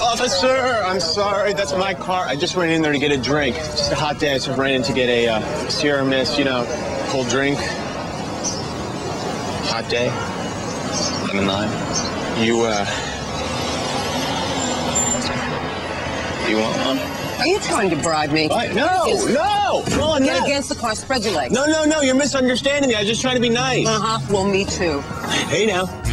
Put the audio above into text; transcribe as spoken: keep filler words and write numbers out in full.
officer. I'm sorry. That's my car. I just ran in there to get a drink. It's just a hot day, so I ran in to get a uh, Sierra Mist, you know, cold drink. Hot day. Lemon lime. You, uh... You want one? Are you trying to bribe me? What? No, Yes. no, no, I'm Get not. against the car, spread your legs. No, no, no, you're misunderstanding me. I was just trying to be nice. Uh-huh, well, me too. Hey, now.